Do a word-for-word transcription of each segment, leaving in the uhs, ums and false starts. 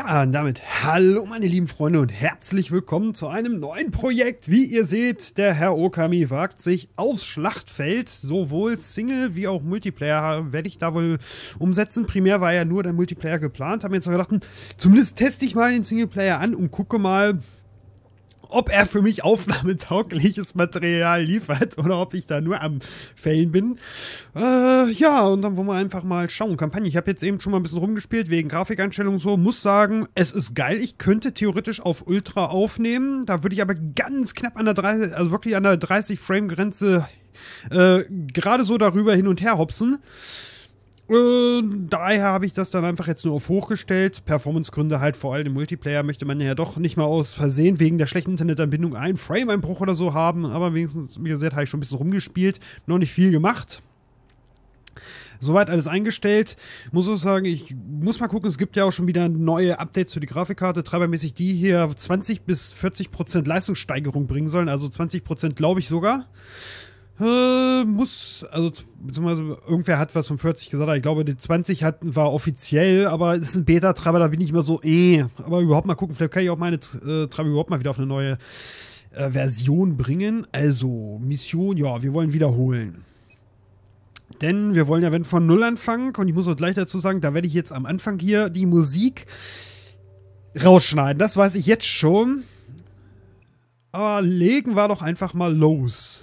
Ja, und damit hallo meine lieben Freunde und herzlich willkommen zu einem neuen Projekt. Wie ihr seht, der Herr Okami wagt sich aufs Schlachtfeld. Sowohl Single wie auch Multiplayer werde ich da wohl umsetzen. Primär war ja nur der Multiplayer geplant. Haben jetzt gedacht, hm, zumindest teste ich mal den Singleplayer an und gucke mal, ob er für mich aufnahmetaugliches Material liefert oder ob ich da nur am Fällen bin. Äh, ja, und dann wollen wir einfach mal schauen. Kampagne, ich habe jetzt eben schon mal ein bisschen rumgespielt, wegen Grafikeinstellungen so. Muss sagen, es ist geil. Ich könnte theoretisch auf Ultra aufnehmen. Da würde ich aber ganz knapp an der dreißig, also wirklich an der dreißig Frame Grenze äh, gerade so darüber hin und her hopsen. Äh, daher habe ich das dann einfach jetzt nur auf hochgestellt. Performancegründe halt, vor allem im Multiplayer möchte man ja doch nicht mal aus Versehen wegen der schlechten Internetanbindung einen Frame-Einbruch oder so haben. Aber wenigstens, wie gesagt, habe ich schon ein bisschen rumgespielt. Noch nicht viel gemacht. Soweit alles eingestellt. Muss auch sagen, ich muss mal gucken, es gibt ja auch schon wieder neue Updates für die Grafikkarte. Treibermäßig, die hier zwanzig bis vierzig Prozent Leistungssteigerung bringen sollen. Also zwanzig Prozent glaube ich sogar. Äh, muss, also, beziehungsweise irgendwer hat was von vierzig gesagt, aber ich glaube, die zwanzig hat, war offiziell, aber das ist ein Beta-Treiber, da bin ich immer so, eh. Aber überhaupt mal gucken, vielleicht kann ich auch meine äh, Treiber überhaupt mal wieder auf eine neue äh, Version bringen. Also, Mission, ja, wir wollen wiederholen. Denn wir wollen ja, wenn von Null anfangen, und ich muss auch gleich dazu sagen, da werde ich jetzt am Anfang hier die Musik rausschneiden. Das weiß ich jetzt schon. Aber legen wir doch einfach mal los.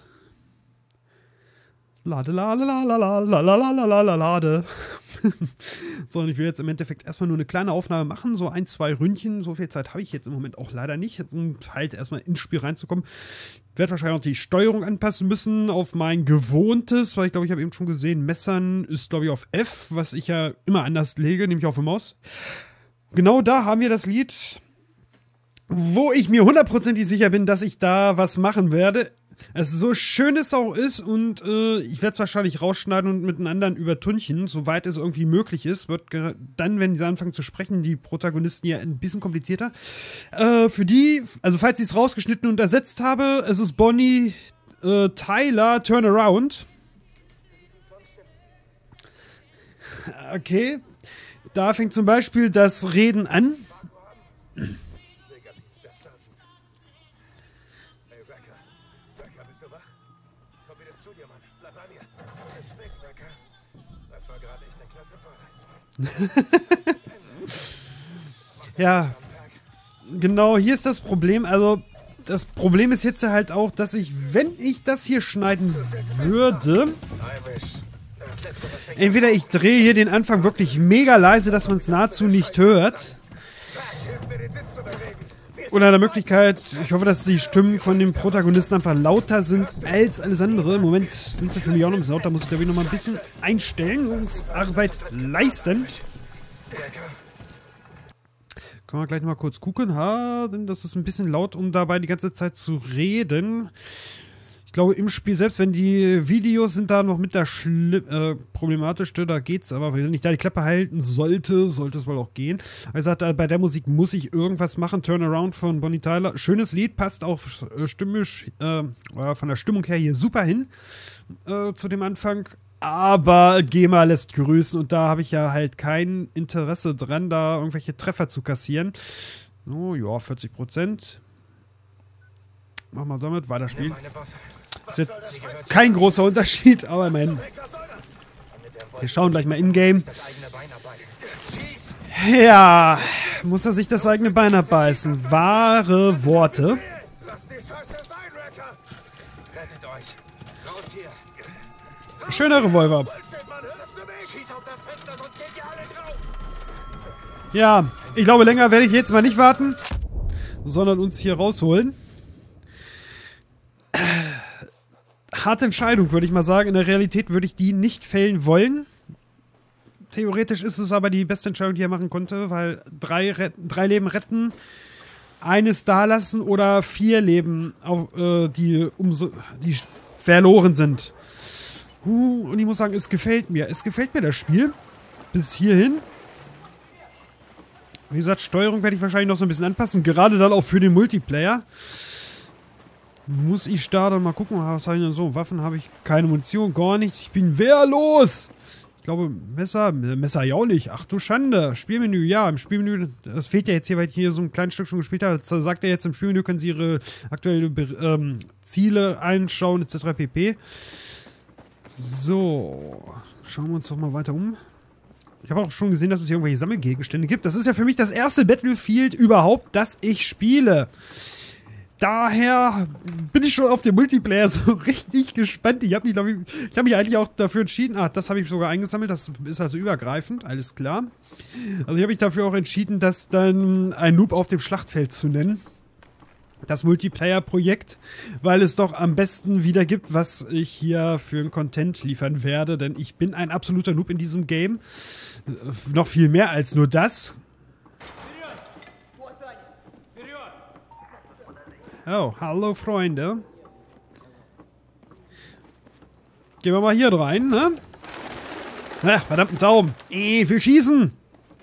Lade, lade, lade, lade, lade, lade, lade. So, und ich will jetzt im Endeffekt erstmal nur eine kleine Aufnahme machen, so ein, zwei Ründchen. So viel Zeit habe ich jetzt im Moment auch leider nicht, um halt erstmal ins Spiel reinzukommen. Ich werde wahrscheinlich auch die Steuerung anpassen müssen auf mein gewohntes, weil ich glaube, ich habe eben schon gesehen, Messern ist, glaube ich, auf F, was ich ja immer anders lege, nämlich auf der Maus. Genau da haben wir das Lied, wo ich mir hundertprozentig sicher bin, dass ich da was machen werde. Es so schön es auch ist und äh, ich werde es wahrscheinlich rausschneiden und mit einem anderen übertünchen, soweit es irgendwie möglich ist. Wird dann, wenn sie anfangen zu sprechen, die Protagonisten ja ein bisschen komplizierter. Äh, für die, also falls ich es rausgeschnitten und ersetzt habe, es ist Bonnie äh, Tyler Turnaround. Okay, da fängt zum Beispiel das Reden an. Ja, genau, hier ist das Problem. Also, das Problem ist jetzt halt auch, dass ich, wenn ich das hier schneiden würde, entweder ich drehe hier den Anfang wirklich mega leise, dass man es nahezu nicht hört, oder der Möglichkeit, ich hoffe, dass die Stimmen von den Protagonisten einfach lauter sind als alles andere. Im Moment sind sie für mich auch noch ein bisschen lauter, muss ich da wieder noch mal ein bisschen Einstellungsarbeit leisten. Können wir gleich noch mal kurz gucken. Ha, denn das ist ein bisschen laut, um dabei die ganze Zeit zu reden. Ich glaube, im Spiel selbst, wenn die Videos sind da noch mit der Schli äh, problematischste, da geht's, aber wenn ich da die Klappe halten sollte, sollte es wohl auch gehen. Wie gesagt, bei der Musik muss ich irgendwas machen. Turnaround von Bonnie Tyler. Schönes Lied, passt auch äh, stimmisch, äh, von der Stimmung her hier super hin äh, zu dem Anfang. Aber GEMA lässt grüßen und da habe ich ja halt kein Interesse dran, da irgendwelche Treffer zu kassieren. Oh ja, vierzig Prozent. Machen wir damit, weiterspielen. Ist jetzt kein großer Unterschied, aber immerhin. Wir schauen gleich mal in-game. Ja, muss er sich das eigene Bein abbeißen. Wahre Worte. Schöner Revolver. Ja, ich glaube, länger werde ich jetzt mal nicht warten, sondern uns hier rausholen. Harte Entscheidung, würde ich mal sagen. In der Realität würde ich die nicht fällen wollen. Theoretisch ist es aber die beste Entscheidung, die er machen konnte, weil drei, drei Leben retten, eines da lassen oder vier Leben, auf, äh, die, umso, die verloren sind. Uh, und ich muss sagen, es gefällt mir. Es gefällt mir das Spiel. Bis hierhin. Wie gesagt, Steuerung werde ich wahrscheinlich noch so ein bisschen anpassen. Gerade dann auch für den Multiplayer. Muss ich da dann mal gucken, was habe ich denn so? Waffen habe ich keine Munition, gar nichts. Ich bin wehrlos. Ich glaube, Messer, Messer ja auch nicht. Ach du Schande. Spielmenü, ja, im Spielmenü, das fehlt ja jetzt hier, weil ich hier so ein kleines Stück schon gespielt habe. Das sagt er jetzt, im Spielmenü können Sie Ihre aktuellen ähm, Ziele einschauen, et cetera pp. So, schauen wir uns doch mal weiter um. Ich habe auch schon gesehen, dass es hier irgendwelche Sammelgegenstände gibt. Das ist ja für mich das erste Battlefield überhaupt, das ich spiele. Daher bin ich schon auf den Multiplayer so richtig gespannt. Ich habe mich, ich, ich hab mich eigentlich auch dafür entschieden. Ah, das habe ich sogar eingesammelt. Das ist also übergreifend. Alles klar. Also ich habe mich dafür auch entschieden, das dann ein Noob auf dem Schlachtfeld zu nennen. Das Multiplayer-Projekt. Weil es doch am besten wiedergibt, was ich hier für einen Content liefern werde. Denn ich bin ein absoluter Noob in diesem Game. Noch viel mehr als nur das. Oh, hallo Freunde. Gehen wir mal hier rein, ne? Ach, verdammten Daumen. Eh, will schießen.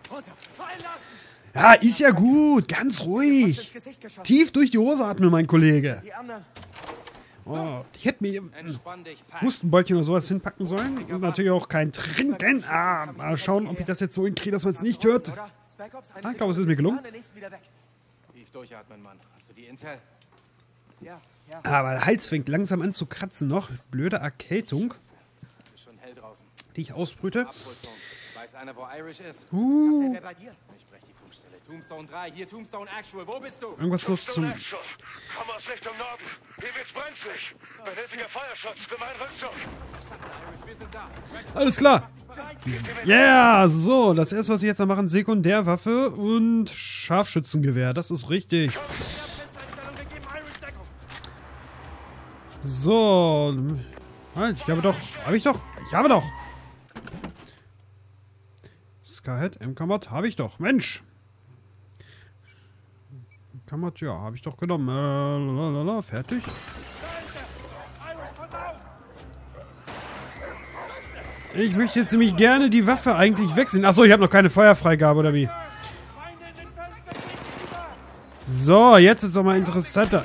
Ja, ist ja gut. Ganz ruhig. Tief durch die Hose atmen, mein Kollege. Oh, ich hätte mir Hustenbeutelchen oder sowas hinpacken sollen. Und natürlich auch kein Trinken. Ah, mal schauen, ob ich das jetzt so hinkriege, dass man es nicht hört. Ah, ich glaube, es ist mir gelungen. Durchatmen, Mann. Hast du die Intel? Ja, ja. Aber der Hals fängt langsam an zu kratzen noch. Blöde Erkältung, Ist schon hell draußen. die ich ausbrüte. Abholpunkt. Weiß einer, wo Irish ist? Uh, Wer bei dir? Ich brech die Funkstelle. Tombstone drei, hier Tombstone Actual. Wo bist du? irgendwas noch zum... Komm aus Richtung Norden. Hier wird's brenzlig. Benötige Feuerschutz für meinen Rückzug. Wir sind da. Alles klar. Ja, yeah, so, das erste, was ich jetzt noch machen, Sekundärwaffe und Scharfschützengewehr. Das ist richtig. So. Halt, ich habe doch. Habe ich doch. Ich habe doch. Skyhead, M-Combat, habe ich doch. Mensch. M-Combat, ja, habe ich doch genommen. Äh, lalala, fertig. Ich möchte jetzt nämlich gerne die Waffe eigentlich wechseln. Achso, ich habe noch keine Feuerfreigabe, oder wie? So, jetzt ist es doch mal interessanter.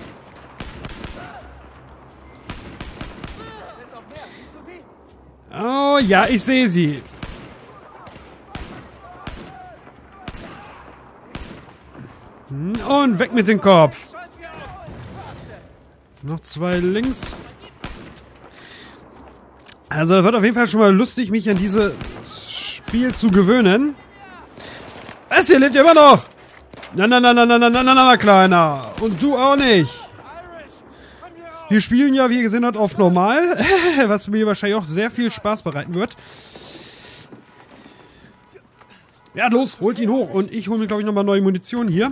Oh, ja, ich sehe sie. Und weg mit dem Kopf. Noch zwei links. Also, das wird auf jeden Fall schon mal lustig, mich an dieses Spiel zu gewöhnen. Was, hier lebt immer noch? Na, na, na, na, na, na, na, na, na, Kleiner. Und du auch nicht. Wir spielen ja, wie ihr gesehen habt, auf normal. Was mir wahrscheinlich auch sehr viel Spaß bereiten wird. Ja, los, holt ihn hoch. Und ich hole mir, glaube ich, nochmal neue Munition hier.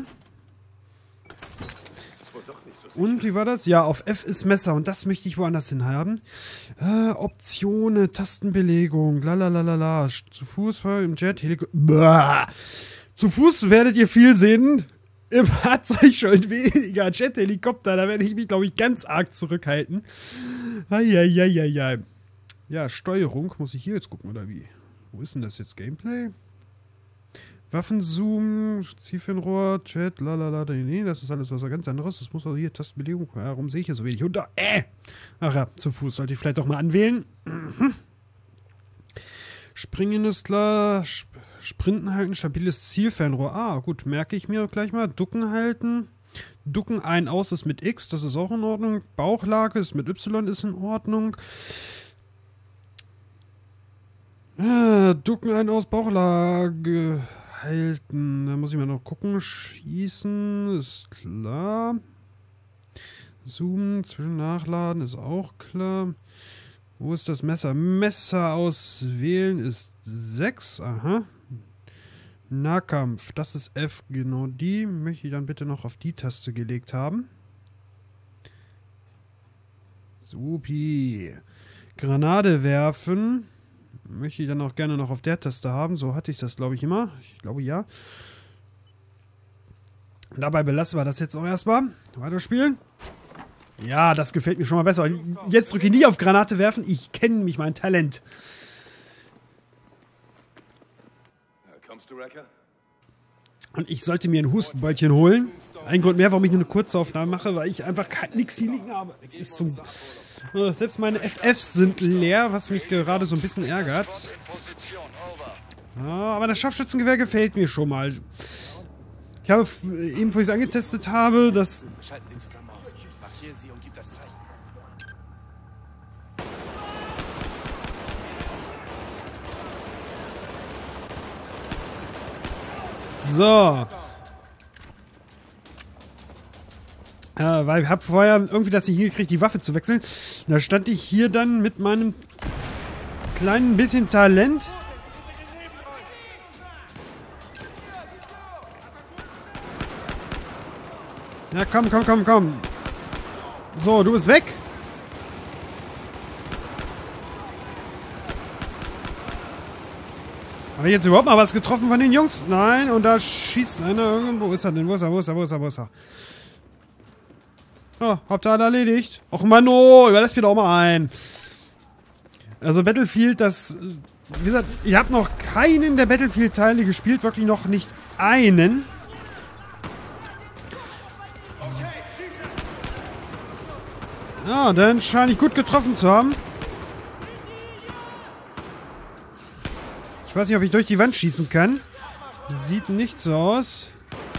Und wie war das? Ja, auf F ist Messer und das möchte ich woanders hin haben. Äh, Optionen, Tastenbelegung, lalalala. Zu Fuß, im Jet, Helikopter. Zu Fuß werdet ihr viel sehen. Im Fahrzeug schon weniger. Jet, Helikopter, da werde ich mich, glaube ich, ganz arg zurückhalten. Eieieiei. Ja, Steuerung. Muss ich hier jetzt gucken, oder wie? Wo ist denn das jetzt? Gameplay? Waffenzoom, Zielfernrohr, Chat, lalala, nee, das ist alles was ganz anderes. Das muss also hier, Tastenbelegung. Warum sehe ich hier so wenig? Und da, äh! Ach ja, zu Fuß sollte ich vielleicht auch mal anwählen. Mhm. Springen ist klar. Sp Sprinten halten, stabiles Zielfernrohr. Ah, gut, merke ich mir gleich mal. Ducken halten. Ducken ein, aus ist mit X, das ist auch in Ordnung. Bauchlage ist mit Y, ist in Ordnung. Ah, Ducken ein, aus, Bauchlage halten. Da muss ich mal noch gucken. Schießen ist klar. Zoomen, zwischen Nachladen ist auch klar. Wo ist das Messer? Messer auswählen ist sechs. Aha. Nahkampf, das ist F. Genau die möchte ich dann bitte noch auf die Taste gelegt haben. Supi. Granate werfen. Möchte ich dann auch gerne noch auf der Taste haben. So hatte ich das, glaube ich, immer. Ich glaube, ja. Dabei belassen wir das jetzt auch erstmal. Weiterspielen. Ja, das gefällt mir schon mal besser. Jetzt drücke ich nie auf Granate werfen. Ich kenne mich, mein Talent. Kommst du, Wrecker? Und ich sollte mir ein Hustenbällchen holen. Ein Grund mehr, warum ich nur eine kurze Aufnahme mache, weil ich einfach nichts hier liegen habe. Es ist so, äh, selbst meine F Fs sind leer, was mich gerade so ein bisschen ärgert. Ja, aber das Scharfschützengewehr gefällt mir schon mal. Ich habe eben, wo ich es angetestet habe, das... Schalten Sie zusammen aus. Markiere sie und gib das Zeichen. So. Äh, weil ich habe vorher irgendwie das nicht hingekriegt, die Waffe zu wechseln. Da stand ich hier dann mit meinem kleinen bisschen Talent. Ja, komm, komm, komm, komm. So, du bist weg. Habe ich jetzt überhaupt mal was getroffen von den Jungs? Nein, und da schießt einer irgendwo. Wo ist er denn? Wo ist er? Wo ist er? Wo ist er? Wo ist er? Oh, habt ihr alle erledigt? Och Mann, oh, überlässt mir doch mal ein. Also Battlefield, das... Wie gesagt, ich habe noch keinen der Battlefield-Teile gespielt. Wirklich noch nicht einen. Ja, dann scheine ich gut getroffen zu haben. Ich weiß nicht, ob ich durch die Wand schießen kann. Sieht nicht so aus.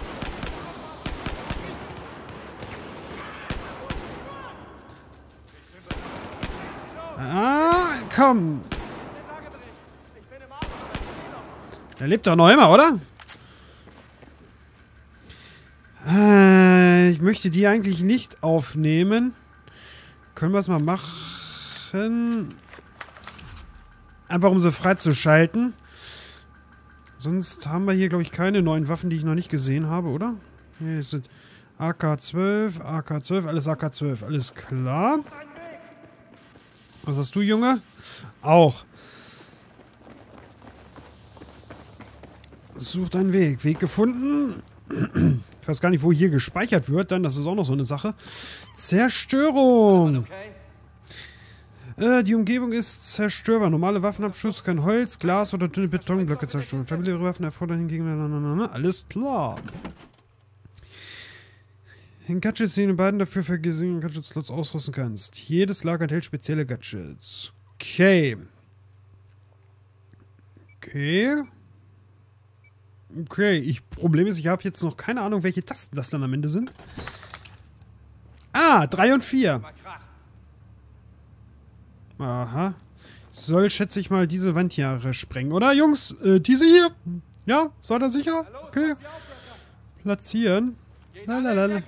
Ah, komm. Der lebt doch noch immer, oder? Äh, ich möchte die eigentlich nicht aufnehmen. Können wir es mal machen? Einfach um sie freizuschalten. Sonst haben wir hier, glaube ich, keine neuen Waffen, die ich noch nicht gesehen habe, oder? Hier sind A K zwölf, A K zwölf, alles A K zwölf, alles klar. Was hast du, Junge? Auch. Such deinen Weg. Weg gefunden. Ich weiß gar nicht, wo hier gespeichert wird. Dann, das ist auch noch so eine Sache. Zerstörung. Äh, die Umgebung ist zerstörbar. Normale Waffenabschuss kann Holz, Glas oder dünne Betonblöcke zerstören. Stabile Waffen erfordern hingegen... Alles klar. In Gadgets, die du beiden dafür vergesehenen Gadget-Slots ausrüsten kannst. Jedes Lager enthält spezielle Gadgets. Okay. Okay. Okay, ich, Problem ist, ich habe jetzt noch keine Ahnung, welche Tasten das dann am Ende sind. Ah, drei und vier. Aha. Soll, schätze ich mal, diese Wand hier sprengen, oder, Jungs? Äh, diese hier? Ja, seid ihr sicher? Okay. Platzieren. Lalalala.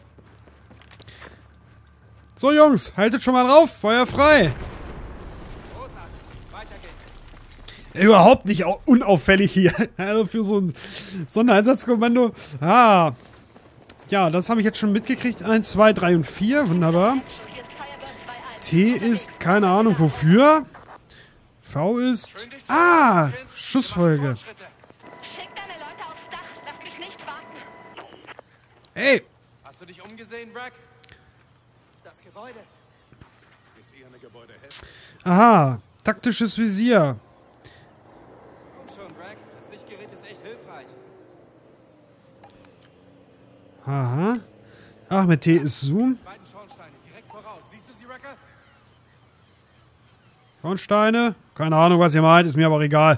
So, Jungs, haltet schon mal drauf. Feuer frei. Überhaupt nicht unauffällig hier. Also für so ein Sondereinsatzkommando. Ah. Ja, das habe ich jetzt schon mitgekriegt. eins, zwei, drei und vier. Wunderbar. T ist keine Ahnung wofür. V ist... Ah! Schussfolge. Hey! Hast du dich umgesehen, Brack? Das Gebäude. Ist eher eine Gebäudehälfte. Aha. Taktisches Visier. Komm schon, Brack. Das Sichtgerät ist echt hilfreich. Aha. Ach, mit T ist Zoom. Die beiden Schornsteine direkt voraus. Siehst du sie, Wrecker? Schornsteine? Keine Ahnung, was ihr meint. Ist mir aber egal.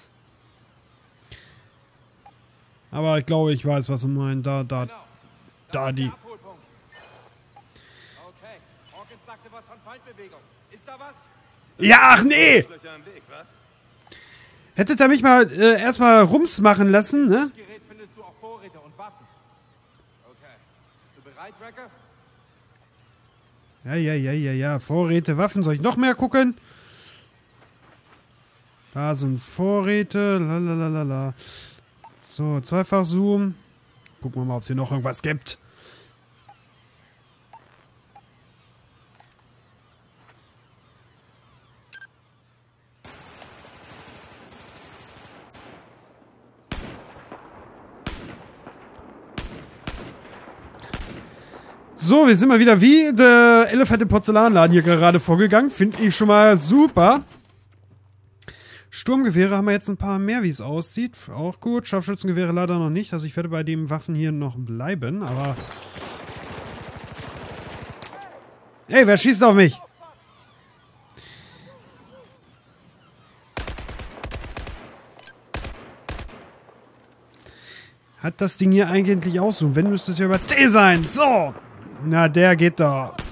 Aber ich glaube, ich weiß, was ihr meint. Da, da, Genau. da die. Abholpunkt. Okay. Hawkins sagte was von Feindbewegung. Ist da was? Ja, ach nee! Löcher im Weg, was? Hättet ihr mich mal äh, erstmal Rums machen lassen, ne? Das Gerät findest du auch Vorräte und Waffen. Okay. Bist du bereit, Wrecker? Ja, ja, ja, ja, ja. Vorräte, Waffen. Soll ich noch mehr gucken? Da sind Vorräte. Lalalala. So, zweifach Zoom. Gucken wir mal, ob es hier noch irgendwas gibt. So, wir sind mal wieder wie der Elefant im Porzellanladen hier gerade vorgegangen. Finde ich schon mal super. Sturmgewehre haben wir jetzt ein paar mehr, wie es aussieht. Auch gut. Scharfschützengewehre leider noch nicht. Also ich werde bei den Waffen hier noch bleiben, aber... Ey, wer schießt auf mich? Hat das Ding hier eigentlich auch so? Wenn, müsste es ja über T sein. So. Na, der geht da.